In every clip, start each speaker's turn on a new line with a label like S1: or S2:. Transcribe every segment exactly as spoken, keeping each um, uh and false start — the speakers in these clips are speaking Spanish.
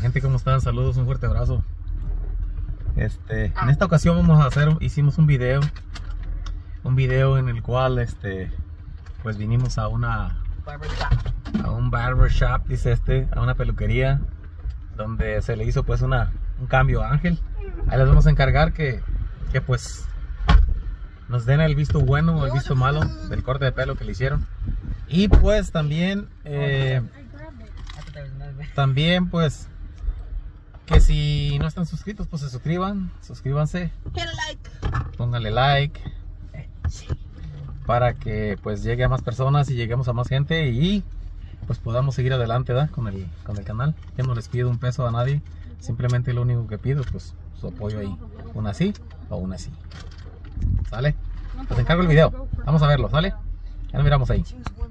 S1: Gente, ¿cómo están? Saludos, un fuerte abrazo. Este, en esta ocasión vamos a hacer, hicimos un video, un video en el cual, este, pues vinimos a una, a un barber shop, dice este, a una peluquería, donde se le hizo pues una, un cambio a Ángel. Ahí les vamos a encargar que, que pues nos den el visto bueno o el visto malo del corte de pelo que le hicieron. Y pues también, eh, también pues, que si no están suscritos, pues se suscriban, suscríbanse, pónganle like, para que pues llegue a más personas y lleguemos a más gente y pues podamos seguir adelante, ¿verdad? Con el, con el canal. Yo no les pido un peso a nadie, simplemente lo único que pido pues su apoyo ahí, una así o una así. ¿Sale? Pues encargo el video, vamos a verlo, ¿sale? Ya nos miramos ahí.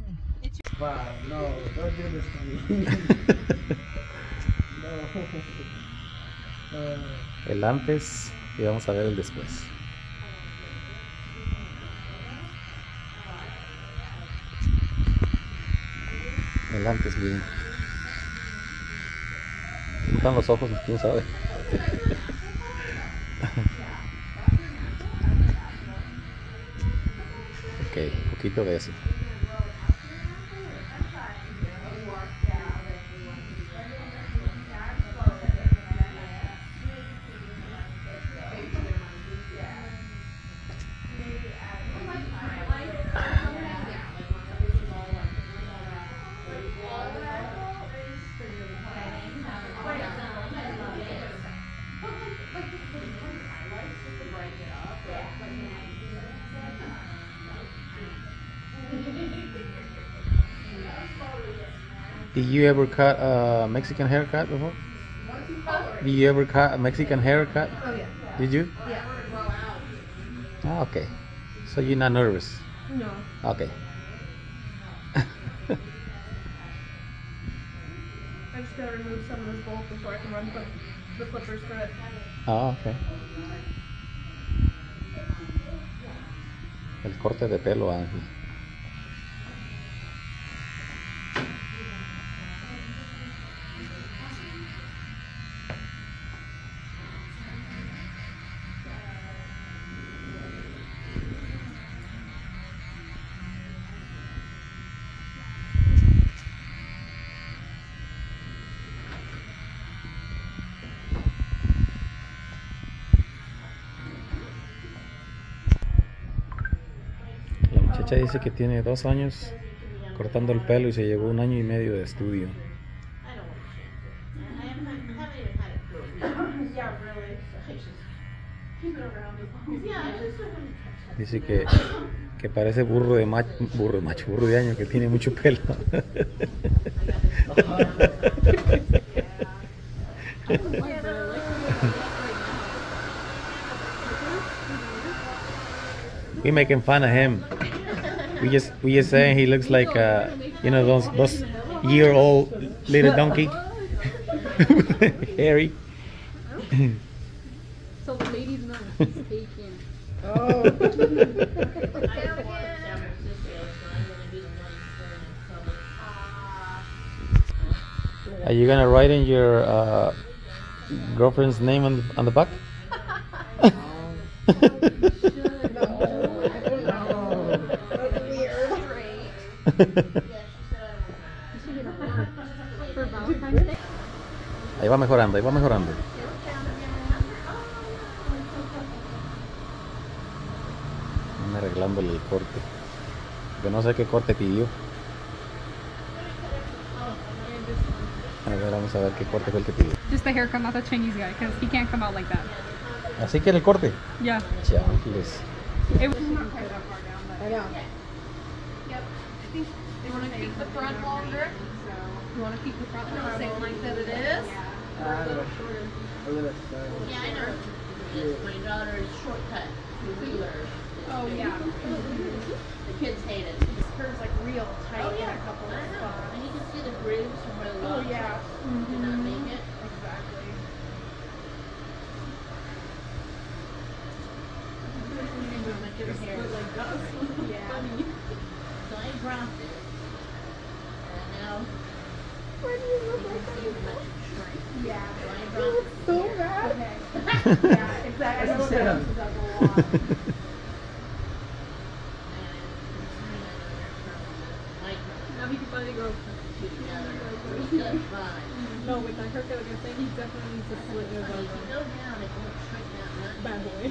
S1: El antes y vamos a ver el después. El antes bien. ¿Cómo están los ojos? ¿Quién sabe? Ok, un poquito de eso. Did you ever cut a Mexican haircut before? Did you ever cut a Mexican haircut?
S2: Oh yeah.
S1: Did you?
S2: Yeah.
S1: Ah, okay. So you're not nervous?
S2: No.
S1: Okay.
S2: I just gotta remove some of this bulk before I can run the, the clippers through it.
S1: Ah, okay. El corte de pelo, Ángel. La muchacha dice que tiene dos años cortando el pelo y se llevó un año y medio de estudio. Dice que, que parece burro de macho, burro de macho, burro de año, que tiene mucho pelo. We making fun of him. We just we just saying he looks like uh, you know those those year old little donkey, hairy.
S3: So the ladies know he's faking.
S2: Oh.
S1: Are you gonna write in your uh, girlfriend's name on the, on the back? Ahí va mejorando, ahí va mejorando. Anda arreglándole el corte. Yo no sé qué corte pidió. A ver, vamos a ver qué corte fue el que pidió.
S3: Just the haircut, not the Chinese guy, because he can't come out like that.
S1: Así que era el corte.
S3: Yeah.
S1: Chanfles.
S3: It was
S2: I know.
S3: Yep. I think they want to keep the front longer. You want to keep the front the same length that it is?
S4: Yeah, I know. Yes, my daughter's shortcut Wheeler.
S3: Oh, yeah.
S4: The kids hate it.
S2: This curve's like real tight
S4: Oh
S2: in
S4: yeah,
S2: a couple
S4: I
S2: of
S4: know.
S2: spots.
S4: And you can see the grooves from where the
S2: Oh
S4: lines
S2: yeah.
S4: do not make it.
S2: Exactly.
S4: My kid's hair is like that.
S2: Yeah.
S4: So I dropped it. And now
S2: Why do you
S4: you
S2: look
S4: can
S2: like
S4: see
S2: that?
S4: how much it shrank.
S2: Yeah. Yeah, exactly. I still
S5: Setup.
S3: Now he can finally go. No, with that haircut, like I'm saying, he definitely needs to split his elbow. Bad boy.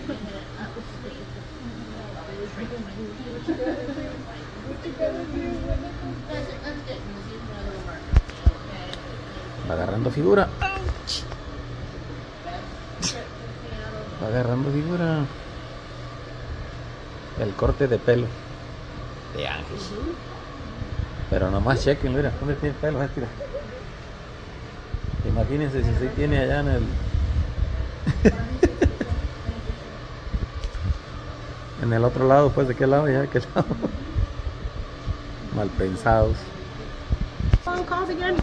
S1: Va agarrando figura. Va agarrando figura. El corte de pelo de Ángel. Pero nomás chequen, mira, ¿dónde tiene pelo? Este, mira. Imagínense si se tiene allá en el... en el otro lado, pues, ¿de qué lado? Ya, ¿de qué lado? Mal pensados.
S2: Phone calls again?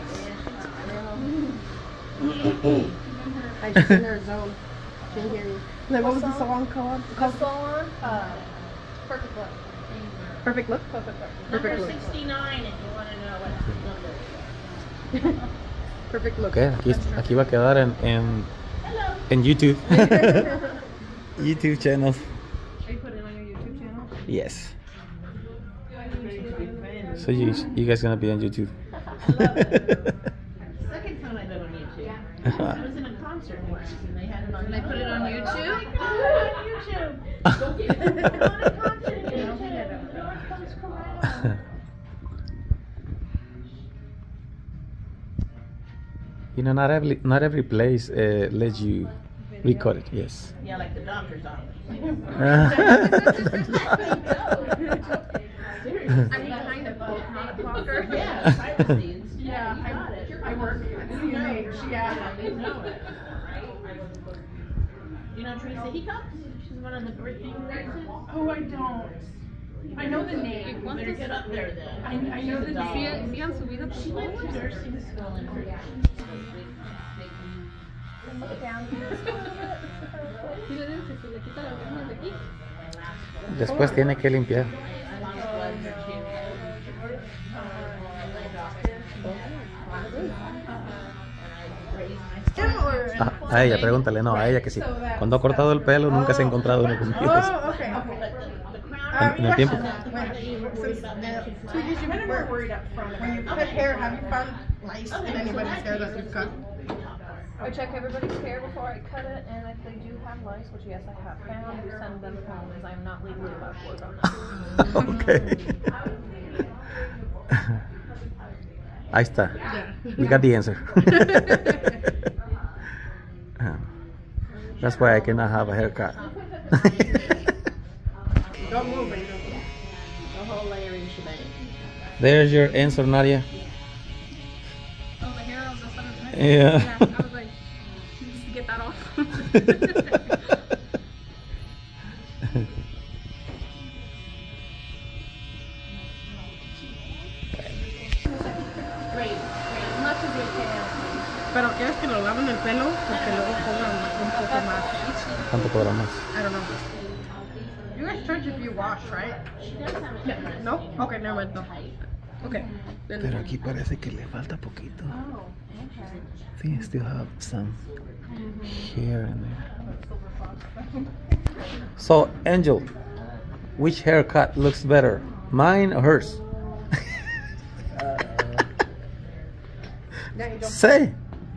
S3: I just in their zone. Can't hear you.
S2: Like, what was the song called?
S3: The song, uh, Perfect Look.
S2: Perfect Look?
S3: Perfect Look.
S2: Perfect
S4: Number
S2: Look.
S4: sixty-nine, if you want to know what number.
S2: Perfect Look.
S1: Ok, aquí, aquí va a quedar en, en, en YouTube. YouTube channel.
S2: Are you putting it on your YouTube channel?
S1: Yes. So you, you guys gonna be on YouTube.
S4: Second time I've been on YouTube. I was in a concert once and they had it on.
S3: They put it on YouTube?
S4: on YouTube. Go get it on a concert. You know, we had a-
S1: You know, not every not every place uh, lets you record it. Yes.
S4: Yeah, like the doctor's office.
S3: I mean, kind of both, not a talker.
S4: Yeah, privacy.
S2: Yeah,
S4: You got it.
S2: I, I work at C N H. Yeah.
S4: They know it. You know Teresa Hiccups? She's one of the birthday nurses.
S2: Oh, I don't. I know the name.
S4: You better get up there then.
S2: I, I know the
S3: ¿Sí,
S2: name.
S3: sí han subido tus
S4: She went to
S3: followers?
S4: nursing school in Virginia.
S3: Sí, le digo que si le quita las ganas de aquí.
S1: Después tiene que limpiar. Ah, a ella, pregúntale, no, a ella que sí. Cuando ha cortado el pelo nunca se ha encontrado uno conmigo.
S2: Oh, okay, okay.
S1: En, en el tiempo.
S2: Since uh, two years you've been worried up front. When you cut hair, have you found lice in anybody's hair that you've cut?
S3: I check everybody's hair before I cut it, and if they do have lice, which yes I have found, send them home, because I'm not legally allowed to work on that.
S1: Okay. Ahí está. We got the answer. That's why I cannot have a haircut.
S2: Don't move, Angel.
S4: The whole layering shebang.
S1: There's your answer, Nadia.
S3: Oh, the hair on the side of the neck?
S1: Yeah.
S3: I was like, just to get that off.
S4: Great, great. As much as you can.
S2: Pero quieres que lo laven el pelo porque luego cobran un poco más.
S1: ¿Cuánto cobra más?
S2: I don't know. You guys charge if you wash, right?
S4: She does have a difference.
S2: No? Okay, never mind. No. Okay. Then-
S1: Pero aquí parece que le falta poquito. Sí, still have some hair in there. So, Angel, which haircut looks better? Mine or hers?
S2: There you go.
S1: Say.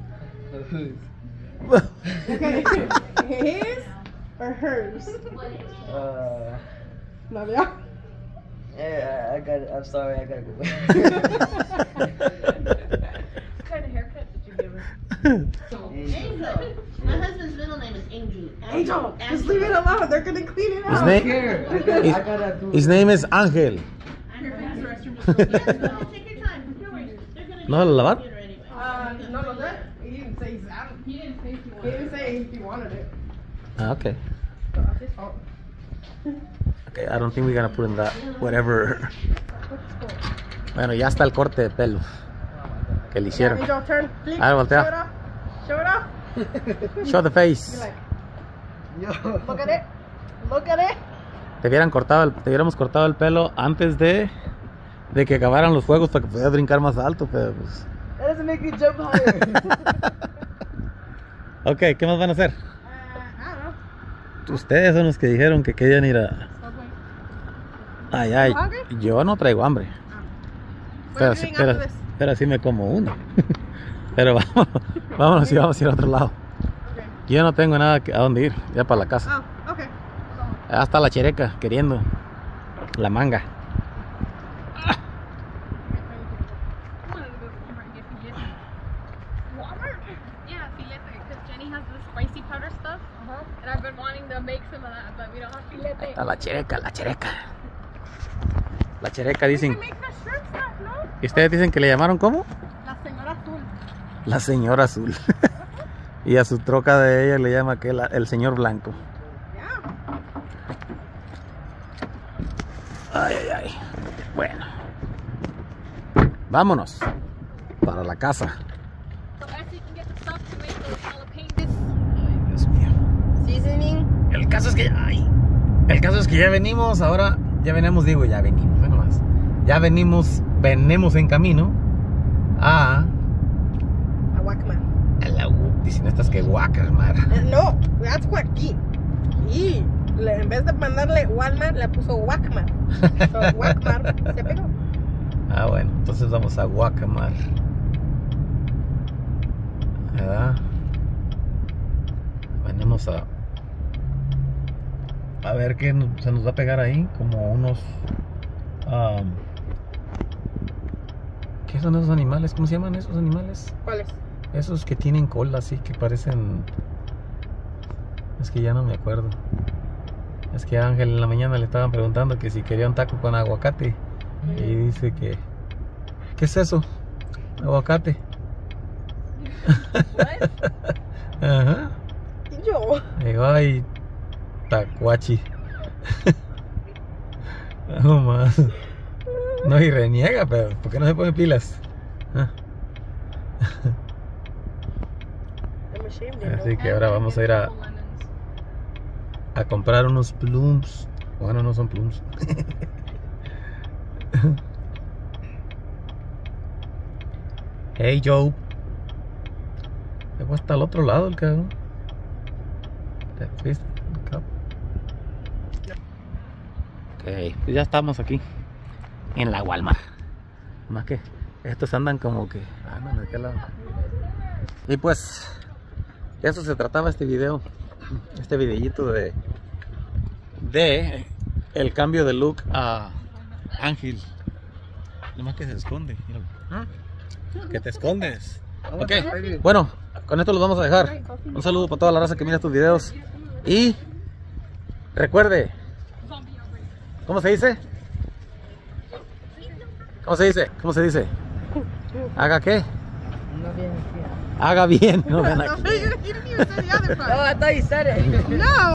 S2: Okay. His or hers?
S5: Uh,
S2: Nadia?
S5: yeah, I got it. I'm sorry, I gotta go.
S3: What kind of haircut did you give her?
S4: Angel. My husband's middle name is Angel.
S2: Angel! Just leave it alone. They're gonna clean it
S1: His
S2: out.
S1: name,
S5: Here, I gotta, I gotta do
S1: his name is Angel.
S4: Yes, go ahead, take your time. Don't worry. They're gonna
S1: ¿No lo lavar?
S4: computer anyway.
S2: Uh, no, no, that. He didn't say he's out. He didn't say if he wanted, he didn't say if he wanted it.
S1: Ah, okay.
S2: So that's his fault.
S1: Okay, I don't think we're gonna put in that whatever. Bueno, ya está el corte de pelo que le hicieron.
S2: Angel, turn. Please.
S1: A ver, voltea.
S2: Show it off. Show it off.
S1: Show the
S2: Be
S1: face.
S2: like,
S5: Yo.
S2: look at it. Look at it.
S1: Te hubieran cortado el, te hubiéramos cortado el pelo antes de, de que acabaran los juegos para que pudieras brincar más alto, pero pues.
S5: That doesn't make me jump higher.
S1: Ok, ¿qué más van a hacer?
S2: Uh, I
S1: ustedes son los que dijeron que querían ir a... Ay, ay, yo no traigo hambre. Pero, sí- pero, pero sí me como uno. Pero vámonos, vámonos y vamos a ir a otro lado. Yo no tengo nada que- a dónde ir, ya para la casa.
S2: Oh, okay.
S1: Hasta la chereca, queriendo la manga.
S3: Walmart? Yeah, filete, because Jenny has the spicy powder stuff, and I've been wanting to make some of that, but we don't have filete.
S1: A la chereca, la chereca. La chereca dicen...
S2: Make the shrimp stuff, ¿no?
S1: ¿Y ustedes dicen que le llamaron cómo?
S2: La señora azul.
S1: La señora azul. Y a su troca de ella le llama que la- el señor blanco.
S2: Yeah.
S1: Ay, ay, ay. Bueno. Vámonos. Para la casa.
S3: So as you can get the stuff to make those jalapenos.
S1: Ay, Dios mío.
S2: Seasoning.
S1: El caso es que... Ay. El caso es que ya venimos, ahora... Ya venimos, digo, ya venimos. Bueno, más. Ya venimos, venimos en camino a...
S2: A Guacamole.
S1: A la U. Dicen estas que guacas, mar.
S2: Eh, No, that's Guaqui. Y le- en vez de mandarle Walmart, le puso Guacamole. So, Guacamole se pegó.
S1: Ah, bueno, entonces vamos a Guacamar. ¿Verdad? Venimos a... A ver qué no- se nos va a pegar ahí. Como unos... am, ¿qué son esos animales? ¿Cómo se llaman esos animales?
S2: ¿Cuál es?
S1: Esos que tienen cola así, que parecen... Es que ya no me acuerdo. Es que a Ángel en la mañana le estaban preguntando que si quería un taco con aguacate. Y dice que... ¿Qué es eso? Aguacate. Ajá.
S2: Y yo.
S1: Digo, ay, tacuachi. No más. No, y reniega, pero ¿por qué no se pone pilas? Ah.
S2: I'm ashamed of
S1: Así
S2: it.
S1: que ahora vamos a ir a, a comprar unos plums. Bueno, no son plums. Hey Joe. Luego hasta al otro lado el cabrón. ¿Te fuiste? Ok, pues ya estamos aquí en la Walmart. Más que estos andan como que andan de aquel lado. Y pues de eso se trataba este video. Este videíto de de el cambio de look a Ángel. Nomás que se esconde, míralo. Que te escondes. Ok, bueno, con esto los vamos a dejar. Un saludo para toda la raza que mira estos videos. Y recuerde, ¿cómo se dice? ¿Cómo se dice? ¿Cómo se dice? ¿Haga qué?
S5: No bien.
S1: Haga bien, no vean
S2: No,
S1: aquí.
S2: you didn't even say the other part.
S5: Oh, I thought you said it.
S2: No.